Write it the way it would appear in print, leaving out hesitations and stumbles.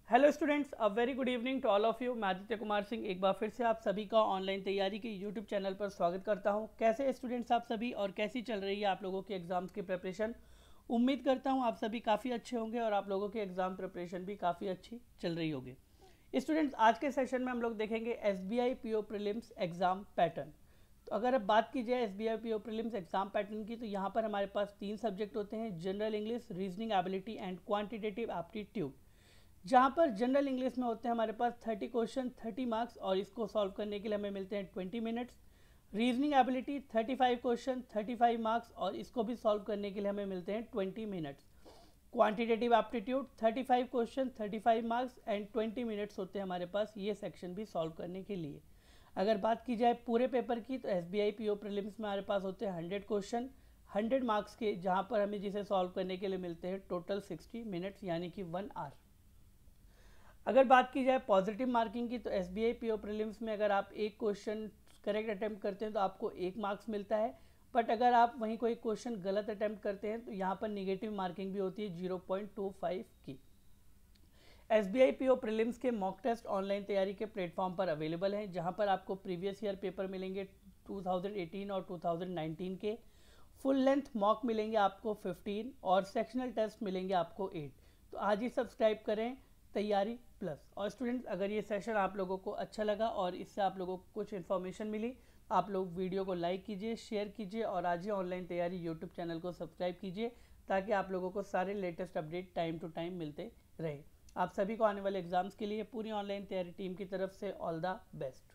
Hello students, a very good evening to all of you. मैं आदित्य कुमार सिंह एक बार फिर से आप सभी का ऑनलाइन तैयारी के यूट्यूब चैनल पर स्वागत करता हूं। कैसे स्टूडेंट्स आप सभी, और कैसी चल रही है आप लोगों के एग्जाम्स की प्रिपरेशन। उम्मीद करता हूं आप सभी काफ़ी अच्छे होंगे और आप लोगों की एग्ज़ाम प्रिपरेशन भी काफ़ी अच्छी चल रही होगी। स्टूडेंट्स, आज के सेशन में हम लोग देखेंगे SBI PO prelims exam pattern. तो अगर अब बात की जाए SBI PO prelims exam pattern की, तो यहाँ पर हमारे पास 3 सब्जेक्ट होते हैं: general English, reasoning ability and quantitative aptitude. जहाँ पर जनरल इंग्लिश में होते हैं हमारे पास 30 क्वेश्चन 30 मार्क्स, और इसको सॉल्व करने के लिए हमें मिलते हैं 20 minutes. Reasoning ability 35 question 35 marks, और इसको भी सॉल्व करने के लिए हमें मिलते हैं 20 minutes. Quantitative aptitude 35 question 35 marks and 20 minutes होते हैं हमारे पास ये सेक्शन भी सॉल्व करने के लिए। अगर बात की जाए पूरे पेपर की, तो SBI PO प्रीलिम्स में हमारे पास होते हैं 100 क्वेश्चन 100 मार्क्स के, जहाँ पर हमें जिसे सॉल्व करने के लिए मिलते हैं टोटल 60 मिनट्स यानी कि 1 आवर। अगर बात की जाए पॉजिटिव मार्किंग की, तो SBI PO प्रीलिम्स में अगर आप एक क्वेश्चन करेक्ट अटैम्प्ट करते हैं तो आपको 1 मार्क्स मिलता है। बट अगर आप वहीं कोई क्वेश्चन गलत अटैम्प्ट करते हैं तो यहाँ पर निगेटिव मार्किंग भी होती है 0.25 की। SBI PO प्रीलिम्स के मॉक टेस्ट ऑनलाइन तैयारी के प्लेटफॉर्म पर अवेलेबल हैं, जहाँ पर आपको प्रीवियस ईयर पेपर मिलेंगे 2018 और 2019 के। फुल लेंथ मॉक मिलेंगे आपको 15 और सेक्शनल टेस्ट मिलेंगे आपको 8। तो आज ही सब्सक्राइब करें तैयारी प्लस। और स्टूडेंट्स, अगर ये सेशन आप लोगों को अच्छा लगा और इससे आप लोगों को कुछ इन्फॉर्मेशन मिली, आप लोग वीडियो को लाइक कीजिए, शेयर कीजिए, और आज ही ऑनलाइन तैयारी यूट्यूब चैनल को सब्सक्राइब कीजिए, ताकि आप लोगों को सारे latest update time to time मिलते रहे। आप सभी को आने वाले एग्जाम्स के लिए पूरी ऑनलाइन तैयारी टीम की तरफ से ऑल द बेस्ट।